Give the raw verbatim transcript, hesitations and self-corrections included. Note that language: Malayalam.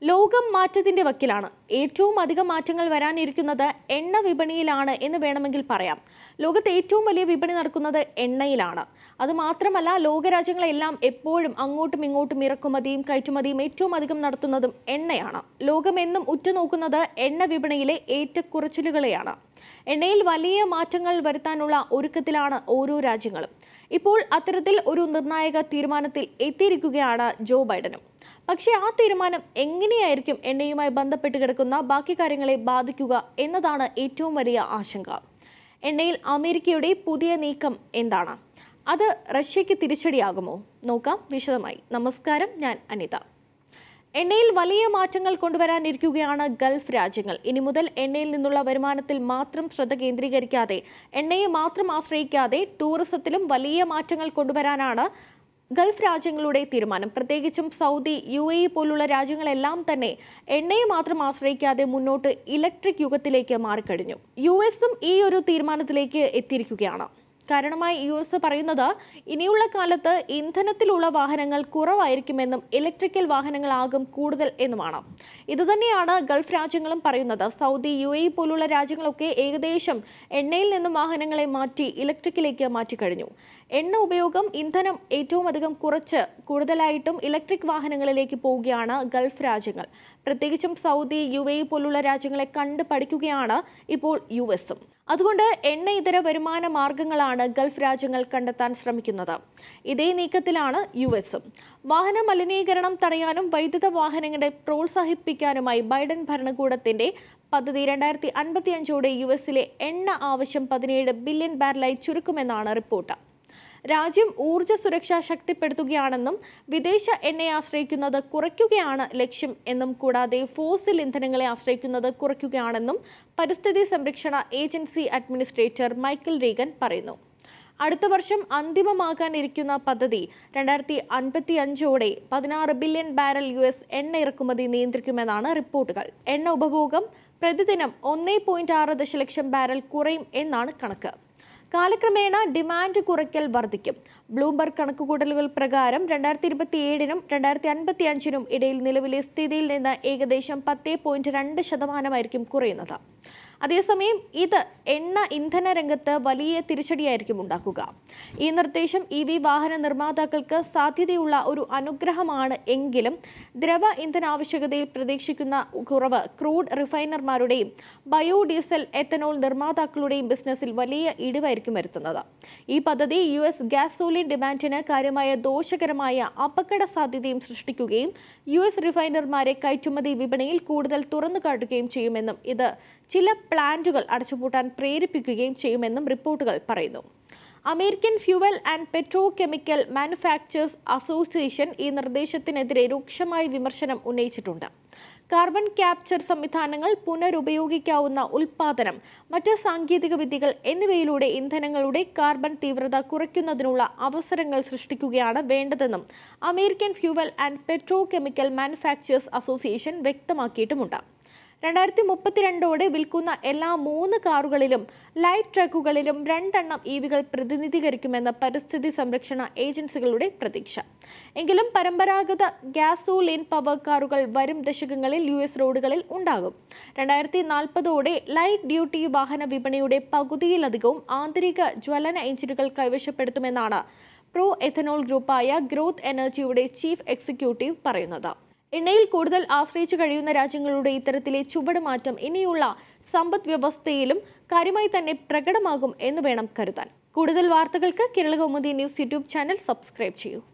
ലോകം മാറ്റത്തിന്റെ വക്കിലാണ്. ഏറ്റവും അധികം മാറ്റങ്ങൾ വരാനിരിക്കുന്നത് എണ്ണ വിപണിയിലാണ് എന്ന് വേണമെങ്കിൽ പറയാം. ലോകത്തെ ഏറ്റവും വലിയ വിപണി നടക്കുന്നത് എണ്ണയിലാണ്. അതുമാത്രമല്ല, ലോകരാജ്യങ്ങളെല്ലാം എപ്പോഴും അങ്ങോട്ടും ഇങ്ങോട്ടും ഇറക്കുമതിയും കയറ്റുമതിയും ഏറ്റവും അധികം നടത്തുന്നതും എണ്ണയാണ്. ലോകമെന്നും ഉറ്റുനോക്കുന്നത് എണ്ണ വിപണിയിലെ ഏറ്റക്കുറച്ചിലുകളെയാണ്. എണ്ണയിൽ വലിയ മാറ്റങ്ങൾ വരുത്താനുള്ള ഒരുക്കത്തിലാണ് ഓരോ രാജ്യങ്ങളും. ഇപ്പോൾ അത്തരത്തിൽ ഒരു നിർണായക തീരുമാനത്തിൽ എത്തിയിരിക്കുകയാണ് ജോ ബൈഡനും. പക്ഷേ ആ തീരുമാനം എങ്ങനെയായിരിക്കും എണ്ണയുമായി ബന്ധപ്പെട്ട് കിടക്കുന്ന ബാക്കി കാര്യങ്ങളെ ബാധിക്കുക എന്നതാണ് ഏറ്റവും വലിയ ആശങ്ക. എണ്ണയിൽ അമേരിക്കയുടെ പുതിയ നീക്കം എന്താണ്? അത് റഷ്യയ്ക്ക് തിരിച്ചടിയാകുമോ? നോക്കാം വിശദമായി. നമസ്കാരം, ഞാൻ അനിത. എണ്ണയിൽ വലിയ മാറ്റങ്ങൾ കൊണ്ടുവരാനിരിക്കുകയാണ് ഗൾഫ് രാജ്യങ്ങൾ. ഇനി മുതൽ എണ്ണയിൽ നിന്നുള്ള വരുമാനത്തിൽ മാത്രം ശ്രദ്ധ കേന്ദ്രീകരിക്കാതെ, എണ്ണയെ മാത്രം ആശ്രയിക്കാതെ ടൂറിസത്തിലും വലിയ മാറ്റങ്ങൾ കൊണ്ടുവരാനാണ് ഗൾഫ് രാജ്യങ്ങളുടെ തീരുമാനം. പ്രത്യേകിച്ചും സൗദി, യു എ ഇ പോലുള്ള രാജ്യങ്ങളെല്ലാം തന്നെ എണ്ണയെ മാത്രം ആശ്രയിക്കാതെ മുന്നോട്ട് ഇലക്ട്രിക് യുഗത്തിലേക്ക് മാറിക്കഴിഞ്ഞു. യു എസും ഈ ഒരു തീരുമാനത്തിലേക്ക് എത്തിയിരിക്കുകയാണ്. കാരണമായി യു എസ് പറയുന്നത് ഇനിയുള്ള കാലത്ത് ഇന്ധനത്തിലുള്ള വാഹനങ്ങൾ കുറവായിരിക്കുമെന്നും ഇലക്ട്രിക്കൽ വാഹനങ്ങളാകും കൂടുതൽ എന്നുമാണ്. ഇതുതന്നെയാണ് ഗൾഫ് രാജ്യങ്ങളും പറയുന്നത്. സൗദി, യു എ ഇ പോലുള്ള രാജ്യങ്ങളൊക്കെ ഏകദേശം എണ്ണയിൽ നിന്നും വാഹനങ്ങളെ മാറ്റി ഇലക്ട്രിക്കിലേക്ക് മാറ്റിക്കഴിഞ്ഞു. എണ്ണ ഉപയോഗം, ഇന്ധനം ഏറ്റവും അധികം കുറച്ച് കൂടുതലായിട്ടും ഇലക്ട്രിക് വാഹനങ്ങളിലേക്ക് പോവുകയാണ് ഗൾഫ് രാജ്യങ്ങൾ. പ്രത്യേകിച്ചും സൗദി, യു എ ഇ പോലുള്ള രാജ്യങ്ങളെ കണ്ട് പഠിക്കുകയാണ് ഇപ്പോൾ യു എസും. അതുകൊണ്ട് എണ്ണ ഇതര വരുമാന മാർഗങ്ങളാണ് ഗൾഫ് രാജ്യങ്ങൾ കണ്ടെത്താൻ ശ്രമിക്കുന്നത്. ഇതേ നീക്കത്തിലാണ് യു എസും. വാഹന മലിനീകരണം തടയാനും വൈദ്യുത വാഹനങ്ങളെ പ്രോത്സാഹിപ്പിക്കാനുമായി ബൈഡൻ ഭരണകൂടത്തിന്റെ പദ്ധതി രണ്ടായിരത്തി അൻപത്തി അഞ്ചോടെ യു എസിലെ എണ്ണ ആവശ്യം പതിനേഴ് ബില്യൺ ബാരലായി ചുരുക്കുമെന്നാണ് റിപ്പോർട്ട്. രാജ്യം ഊർജ്ജ സുരക്ഷ ശക്തിപ്പെടുത്തുകയാണെന്നും വിദേശ എണ്ണയെ ആശ്രയിക്കുന്നത് കുറയ്ക്കുകയാണ് ലക്ഷ്യം എന്നും കൂടാതെ ഫോസിൽ ഇന്ധനങ്ങളെ ആശ്രയിക്കുന്നത് കുറയ്ക്കുകയാണെന്നും പരിസ്ഥിതി സംരക്ഷണ ഏജൻസി അഡ്മിനിസ്ട്രേറ്റർ മൈക്കൽ റീഗൻ പറയുന്നു. അടുത്ത വർഷം അന്തിമമാകാനിരിക്കുന്ന പദ്ധതി രണ്ടായിരത്തി അൻപത്തി അഞ്ചോടെ പതിനാറ് ബില്യൺ ബാരൽ യു എസ് എണ്ണ ഇറക്കുമതി നിയന്ത്രിക്കുമെന്നാണ് റിപ്പോർട്ടുകൾ. എണ്ണ ഉപഭോഗം പ്രതിദിനം ഒന്നേ പോയിന്റ് ആറ് ദശലക്ഷം ബാരൽ കുറയും എന്നാണ് കണക്ക്. കാലക്രമേണ ഡിമാൻഡ് കുറയ്ക്കൽ വർദ്ധിക്കും. ബ്ലൂംബർഗ് കണക്കുകൂട്ടലുകൾ പ്രകാരം രണ്ടായിരത്തി ഇരുപത്തി ഏഴിനും രണ്ടായിരത്തി അൻപത്തി അഞ്ചിനും ഇടയിൽ നിലവിലെ സ്ഥിതിയിൽ നിന്ന് ഏകദേശം പത്ത് പോയിന്റ് രണ്ട് ശതമാനമായിരിക്കും കുറയുന്നത്. അതേസമയം ഇത് എണ്ണ ഇന്ധന രംഗത്ത് വലിയ തിരിച്ചടിയായിരിക്കും ഉണ്ടാക്കുക. ഈ നിർദ്ദേശം ഇ വി വാഹന നിർമ്മാതാക്കൾക്ക് സാധ്യതയുള്ള ഒരു അനുഗ്രഹമാണ് എങ്കിലും ദ്രവ ഇന്ധന ആവശ്യകതയിൽ പ്രതീക്ഷിക്കുന്ന കുറവ് ക്രൂഡ് റിഫൈനർമാരുടെയും ബയോഡീസൽ, എത്തനോൾ നിർമ്മാതാക്കളുടെയും ബിസിനസ്സിൽ വലിയ ഇടിവായിരിക്കും വരുത്തുന്നത്. ഈ പദ്ധതി യു എസ് ഗ്യാസോലിൻ ഡിമാൻഡിന് കാര്യമായ ദോഷകരമായ അപകട സാധ്യതയും സൃഷ്ടിക്കുകയും യു എസ് റിഫൈനർമാരെ കയറ്റുമതി വിപണിയിൽ കൂടുതൽ തുറന്നു കാട്ടുകയും ചെയ്യുമെന്നും ഇത് ചില പ്ലാന്റുകൾ അടച്ചുപൂട്ടാൻ പ്രേരിപ്പിക്കുകയും ചെയ്യുമെന്നും റിപ്പോർട്ടുകൾ പറയുന്നു. American fuel and petrochemical manufacturers association ഈ നിർദ്ദേശത്തിനെതിരെ രൂക്ഷമായ വിമർശനം ഉന്നയിച്ചിട്ടുണ്ട്. കാർബൺ ക്യാപ്ചർ സംവിധാനങ്ങൾ, പുനരുപയോഗിക്കാവുന്ന ഉൽപ്പാദനം, മറ്റ് സാങ്കേതിക വിദ്യകൾ എന്നിവയിലൂടെ ഇന്ധനങ്ങളുടെ കാർബൺ തീവ്രത കുറയ്ക്കുന്നതിനുള്ള അവസരങ്ങൾ സൃഷ്ടിക്കുകയാണ് വേണ്ടതെന്നും American fuel and petrochemical manufacturers association വ്യക്തമാക്കിയിട്ടുമുണ്ട്. രണ്ടായിരത്തി മുപ്പത്തിരണ്ടോടെ വിൽക്കുന്ന എല്ലാ മൂന്ന് കാറുകളിലും ലൈറ്റ് ട്രക്കുകളിലും രണ്ടെണ്ണം ഇ വികൾ പ്രതിനിധീകരിക്കുമെന്ന പരിസ്ഥിതി സംരക്ഷണ ഏജൻസികളുടെ പ്രതീക്ഷ. എങ്കിലും പരമ്പരാഗത ഗ്യാസോലിൻ പവർ കാറുകൾ വരും ദശകങ്ങളിൽ യു എസ് റോഡുകളിൽ ഉണ്ടാകും. രണ്ടായിരത്തി നാൽപ്പതോടെ ലൈറ്റ് ഡ്യൂട്ടി വാഹന വിപണിയുടെ പകുതിയിലധികവും ആന്തരിക ജ്വലന എഞ്ചിനുകൾ കൈവശപ്പെടുത്തുമെന്നാണ് പ്രോ എഥനോൾ ഗ്രൂപ്പായ ഗ്രോത്ത് എനർജിയുടെ ചീഫ് എക്സിക്യൂട്ടീവ് പറയുന്നത്. എണ്ണയിൽ കൂടുതൽ ആശ്രയിച്ചു കഴിയുന്ന രാജ്യങ്ങളുടെ ഇത്തരത്തിലെ ചുവടുമാറ്റം ഇനിയുള്ള സമ്പദ് വ്യവസ്ഥയിലും കാര്യമായി തന്നെ പ്രകടമാകും എന്ന് വേണം കരുതാൻ. കൂടുതൽ വാർത്തകൾക്ക് Kerala Kaumudi news YouTube channel subscribe ചെയ്യൂ.